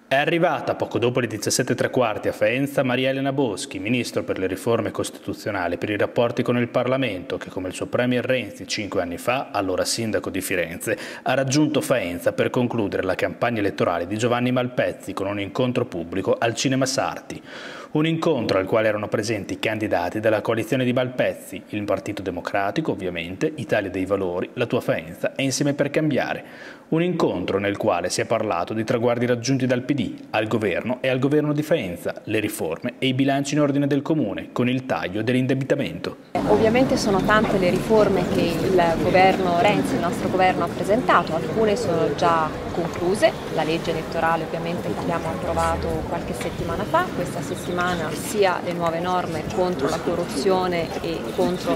È arrivata poco dopo le 17:15 a Faenza Maria Elena Boschi, ministro per le riforme costituzionali e per i rapporti con il Parlamento, che come il suo premier Renzi 5 anni fa, allora sindaco di Firenze, ha raggiunto Faenza per concludere la campagna elettorale di Giovanni Malpezzi con un incontro pubblico al Cinema Sarti. Un incontro al quale erano presenti i candidati della coalizione di Malpezzi, il Partito Democratico ovviamente, Italia dei Valori, La Tua Faenza e Insieme per Cambiare. Un incontro nel quale si è parlato di traguardi raggiunti dal PD, al governo e al governo di Faenza, le riforme e i bilanci in ordine del comune, con il taglio dell'indebitamento. Ovviamente sono tante le riforme che il governo Renzi, il nostro governo, ha presentato, alcune sono già concluse, la legge elettorale ovviamente che abbiamo approvato qualche settimana fa, questa settimana sia le nuove norme contro la corruzione e contro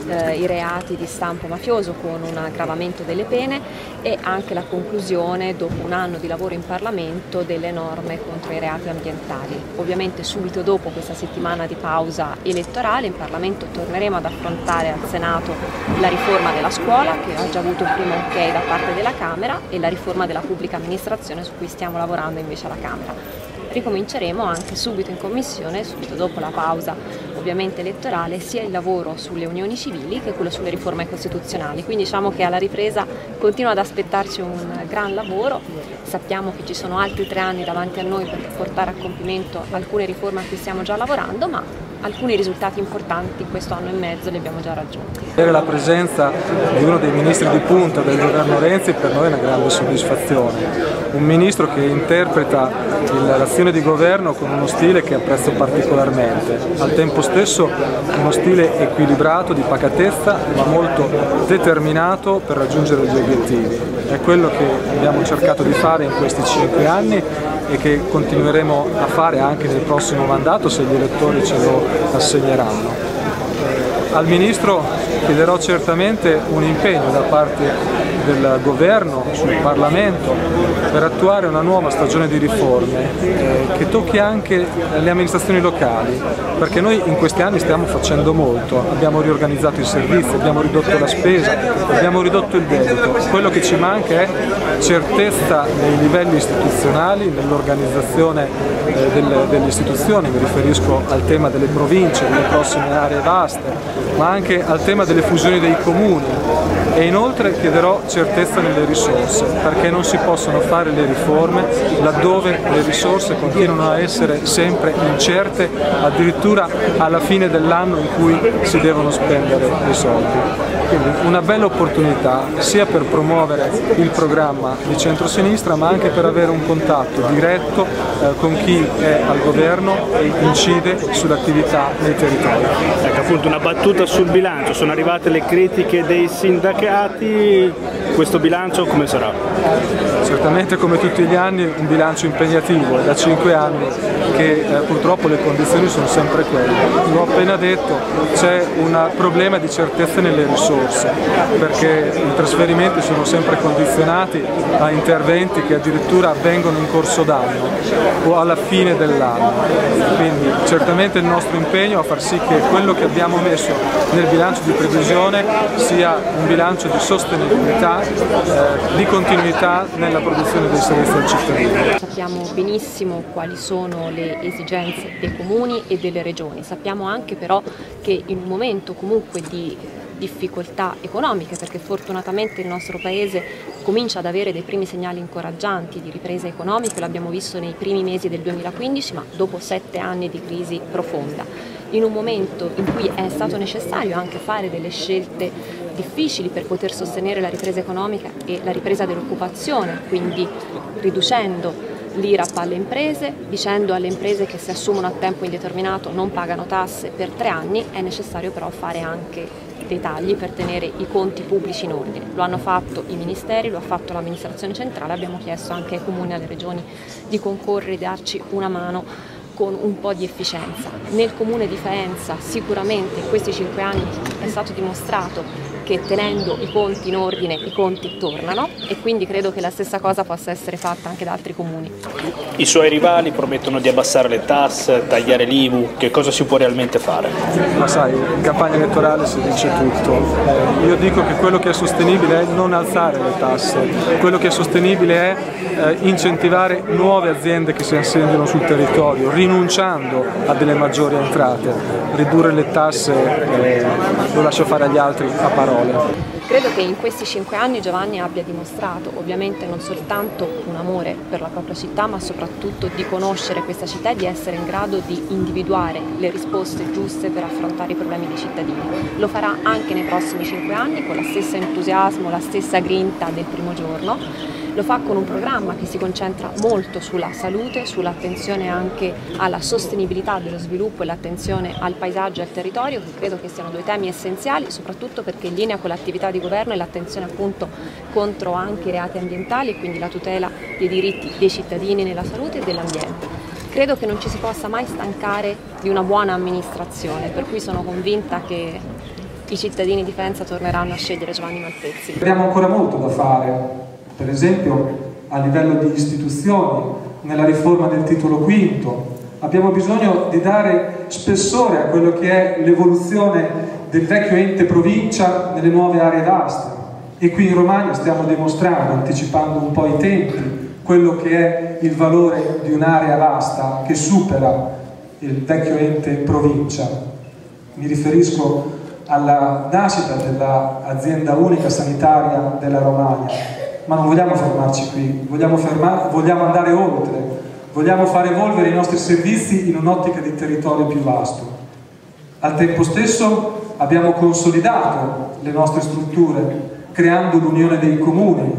i reati di stampo mafioso con un aggravamento delle pene e anche la conclusione dopo un anno di lavoro in Parlamento delle norme contro i reati ambientali. Ovviamente subito dopo questa settimana di pausa elettorale in Parlamento torneremo ad affrontare al Senato la riforma della scuola che ha già avuto il primo ok da parte della Camera e la riforma della pubblica amministrazione su cui stiamo lavorando invece alla Camera. Ricominceremo anche subito in Commissione, subito dopo la pausa ovviamente elettorale, sia il lavoro sulle unioni civili che quello sulle riforme costituzionali. Quindi diciamo che alla ripresa continua ad aspettarci un gran lavoro, sappiamo che ci sono altri 3 anni davanti a noi per portare a compimento alcune riforme a cui stiamo già lavorando, ma alcuni risultati importanti in questo anno e mezzo li abbiamo già raggiunti. Avere la presenza di uno dei ministri di punta del governo Renzi per noi è una grande soddisfazione. Un ministro che interpreta l'azione di governo con uno stile che apprezzo particolarmente, al tempo stesso uno stile equilibrato, di pacatezza, ma molto determinato per raggiungere gli obiettivi. È quello che abbiamo cercato di fare in questi 5 anni e che continueremo a fare anche nel prossimo mandato se gli elettori ce lo assegneranno. Al Ministro chiederò certamente un impegno da parte del Governo, sul Parlamento, per attuare una nuova stagione di riforme che tocchi anche le amministrazioni locali, perché noi in questi anni stiamo facendo molto, abbiamo riorganizzato i servizi, abbiamo ridotto la spesa, abbiamo ridotto il debito. Quello che ci manca è certezza nei livelli istituzionali, nell'organizzazione delle istituzioni, mi riferisco al tema delle province, delle prossime aree vaste, ma anche al tema delle fusioni dei comuni e inoltre chiederò certezza nelle risorse, perché non si possono fare le riforme laddove le risorse continuano a essere sempre incerte, addirittura alla fine dell'anno in cui si devono spendere i soldi. Quindi una bella opportunità sia per promuovere il programma di centrosinistra ma anche per avere un contatto diretto con chi è al governo e incide sull'attività nei territori. Ecco, appunto una battuta sul bilancio, sono arrivate le critiche dei sindacati, questo bilancio come sarà? Certamente come tutti gli anni un bilancio impegnativo, è da 5 anni che purtroppo le condizioni sono sempre quelle. L'ho appena detto, c'è un problema di certezza nelle risorse, perché i trasferimenti sono sempre condizionati a interventi che addirittura avvengono in corso d'anno o alla fine dell'anno. Quindi certamente il nostro impegno è a far sì che quello che abbiamo messo nel bilancio di previsione sia un bilancio di sostenibilità, di continuità nella produzione dei servizi al cittadino. Sappiamo benissimo quali sono le esigenze dei comuni e delle regioni, sappiamo anche però che in un momento comunque di difficoltà economiche, perché fortunatamente il nostro Paese comincia ad avere dei primi segnali incoraggianti di ripresa economica, l'abbiamo visto nei primi mesi del 2015, ma dopo 7 anni di crisi profonda. In un momento in cui è stato necessario anche fare delle scelte difficili per poter sostenere la ripresa economica e la ripresa dell'occupazione, quindi riducendo l'IRAP alle imprese, dicendo alle imprese che se assumono a tempo indeterminato non pagano tasse per 3 anni, è necessario però fare anche dei tagli per tenere i conti pubblici in ordine. Lo hanno fatto i ministeri, lo ha fatto l'amministrazione centrale, abbiamo chiesto anche ai comuni e alle regioni di concorrere e darci una mano con un po' di efficienza. Nel comune di Faenza sicuramente in questi 5 anni è stato dimostrato che tenendo i conti in ordine i conti tornano, e quindi credo che la stessa cosa possa essere fatta anche da altri comuni. I suoi rivali promettono di abbassare le tasse, tagliare l'IMU, che cosa si può realmente fare? Ma sai, in campagna elettorale si dice tutto. Io dico che quello che è sostenibile è non alzare le tasse, quello che è sostenibile è incentivare nuove aziende che si insediano sul territorio, rinunciando a delle maggiori entrate. Ridurre le tasse lo lascio fare agli altri a parole. Credo che in questi 5 anni Giovanni abbia dimostrato ovviamente non soltanto un amore per la propria città, ma soprattutto di conoscere questa città e di essere in grado di individuare le risposte giuste per affrontare i problemi dei cittadini. Lo farà anche nei prossimi 5 anni con la stessa entusiasmo, la stessa grinta del primo giorno. Lo fa con un programma che si concentra molto sulla salute, sull'attenzione anche alla sostenibilità dello sviluppo e l'attenzione al paesaggio e al territorio, che credo che siano 2 temi essenziali, soprattutto perché in linea con l'attività di governo e l'attenzione appunto contro anche i reati ambientali e quindi la tutela dei diritti dei cittadini nella salute e dell'ambiente. Credo che non ci si possa mai stancare di una buona amministrazione, per cui sono convinta che i cittadini di Faenza torneranno a scegliere Giovanni Malpezzi. Abbiamo ancora molto da fare. Per esempio a livello di istituzioni, nella riforma del titolo quinto, abbiamo bisogno di dare spessore a quello che è l'evoluzione del vecchio ente provincia nelle nuove aree d'asta, e qui in Romagna stiamo dimostrando, anticipando un po' i tempi, quello che è il valore di un'area vasta che supera il vecchio ente provincia. Mi riferisco alla nascita dell'azienda unica sanitaria della Romagna. Ma non vogliamo fermarci qui, vogliamo andare oltre, vogliamo far evolvere i nostri servizi in un'ottica di territorio più vasto. Al tempo stesso abbiamo consolidato le nostre strutture, creando l'Unione dei Comuni,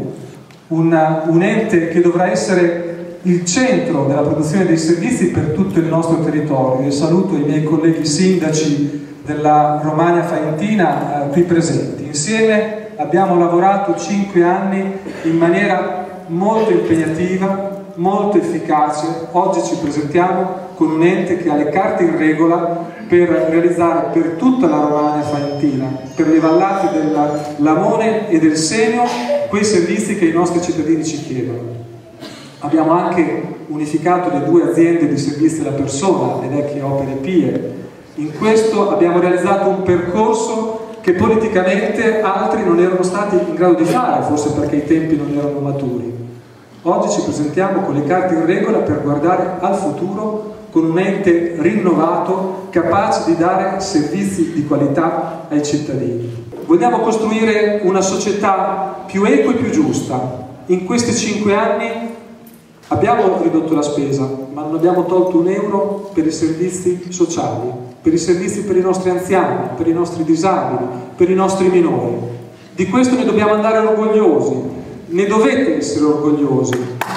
un ente che dovrà essere il centro della produzione dei servizi per tutto il nostro territorio. E saluto i miei colleghi sindaci della Romagna Faentina qui presenti. Insieme abbiamo lavorato 5 anni in maniera molto impegnativa, molto efficace. Oggi ci presentiamo con un ente che ha le carte in regola per realizzare per tutta la Romagna Faentina, per le vallate del Lamone e del Senio, quei servizi che i nostri cittadini ci chiedono. Abbiamo anche unificato le 2 aziende di servizi alla persona, le vecchie opere PIE. In questo abbiamo realizzato un percorso che politicamente altri non erano stati in grado di fare, forse perché i tempi non erano maturi. Oggi ci presentiamo con le carte in regola per guardare al futuro con un ente rinnovato, capace di dare servizi di qualità ai cittadini. Vogliamo costruire una società più equa e più giusta. In questi 5 anni abbiamo ridotto la spesa, ma non abbiamo tolto un euro per i servizi sociali, per i servizi per i nostri anziani, per i nostri disabili, per i nostri minori. Di questo ne dobbiamo andare orgogliosi, ne dovete essere orgogliosi.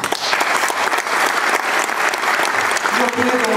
Io credo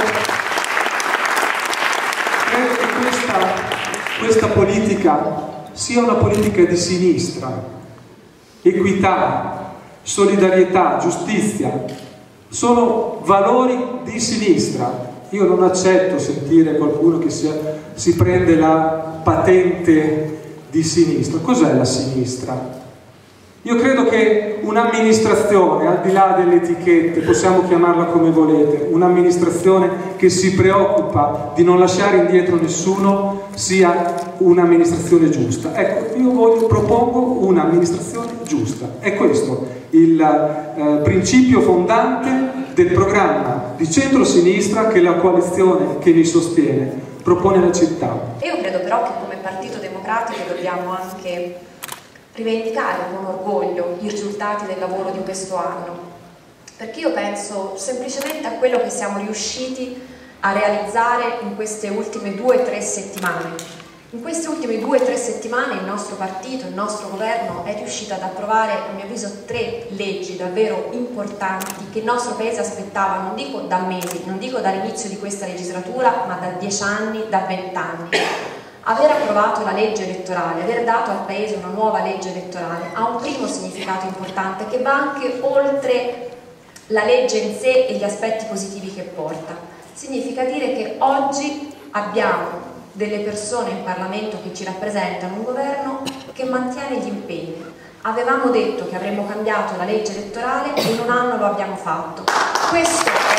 che questa politica sia una politica di sinistra, equità, solidarietà, giustizia, sono valori di sinistra. Io non accetto sentire qualcuno che si prende la patente di sinistra. Cos'è la sinistra? Io credo che un'amministrazione, al di là delle etichette, possiamo chiamarla come volete, un'amministrazione che si preoccupa di non lasciare indietro nessuno, sia un'amministrazione giusta. Ecco, io propongo un'amministrazione giusta. È questo il principio fondante del programma di centro-sinistra che la coalizione che mi sostiene propone alla città. Io credo però che come Partito Democratico dobbiamo anche rivendicare con orgoglio i risultati del lavoro di questo anno, perché io penso semplicemente a quello che siamo riusciti a realizzare in queste ultime 2 o 3 settimane. In queste ultime 2 o 3 settimane il nostro partito, il nostro governo è riuscito ad approvare, a mio avviso, 3 leggi davvero importanti che il nostro Paese aspettava, non dico da mesi, non dico dall'inizio di questa legislatura, ma da 10 anni, da 20 anni. Aver approvato la legge elettorale, aver dato al Paese una nuova legge elettorale ha un primo significato importante che va anche oltre la legge in sé e gli aspetti positivi che porta. Significa dire che oggi abbiamo delle persone in Parlamento che ci rappresentano, un governo che mantiene gli impegni. Avevamo detto che avremmo cambiato la legge elettorale e in un anno lo abbiamo fatto. Questo è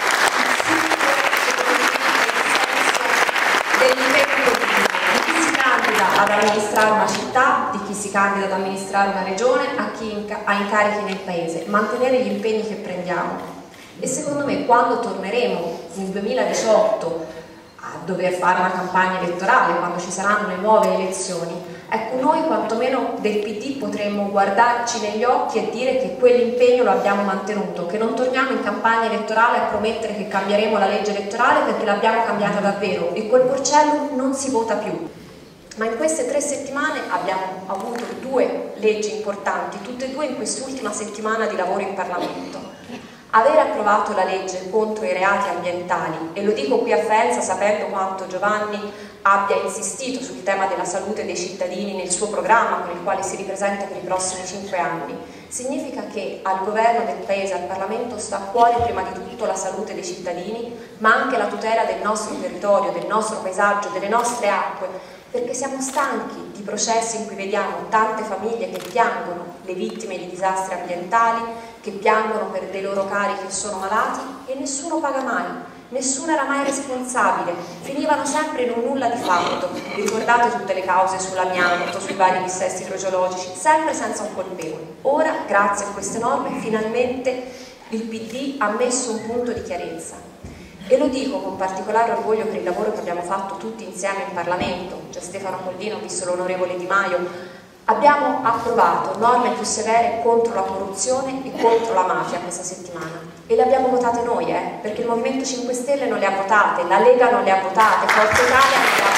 dell'impegno di chi si candida ad amministrare una città, di chi si candida ad amministrare una regione, a chi ha incarichi nel paese, mantenere gli impegni che prendiamo. E secondo me quando torneremo nel 2018 a dover fare una campagna elettorale, quando ci saranno le nuove elezioni, ecco, noi quantomeno del PD potremmo guardarci negli occhi e dire che quell'impegno lo abbiamo mantenuto, che non torniamo in campagna elettorale a promettere che cambieremo la legge elettorale perché l'abbiamo cambiata davvero e col Porcellum non si vota più. Ma in queste 3 settimane abbiamo avuto 2 leggi importanti, tutte e 2 in quest'ultima settimana di lavoro in Parlamento. Aver approvato la legge contro i reati ambientali, e lo dico qui a Faenza sapendo quanto Giovanni abbia insistito sul tema della salute dei cittadini nel suo programma con il quale si ripresenta per i prossimi 5 anni, significa che al governo del Paese, al Parlamento, sta a cuore prima di tutto la salute dei cittadini, ma anche la tutela del nostro territorio, del nostro paesaggio, delle nostre acque, perché siamo stanchi di processi in cui vediamo tante famiglie che piangono le vittime di disastri ambientali, che piangono per dei loro cari che sono malati e nessuno paga mai, nessuno era mai responsabile, finivano sempre in un nulla di fatto. Vi ricordate tutte le cause sull'amianto, sui vari dissesti idrogeologici, sempre senza un colpevole. Ora, grazie a queste norme, finalmente il PD ha messo un punto di chiarezza. E lo dico con particolare orgoglio per il lavoro che abbiamo fatto tutti insieme in Parlamento. C'è Stefano Pollino, ho visto l'onorevole Di Maio. Abbiamo approvato norme più severe contro la corruzione e contro la mafia questa settimana. E le abbiamo votate noi, perché il Movimento 5 Stelle non le ha votate, la Lega non le ha votate, Forza Italia non le ha votate.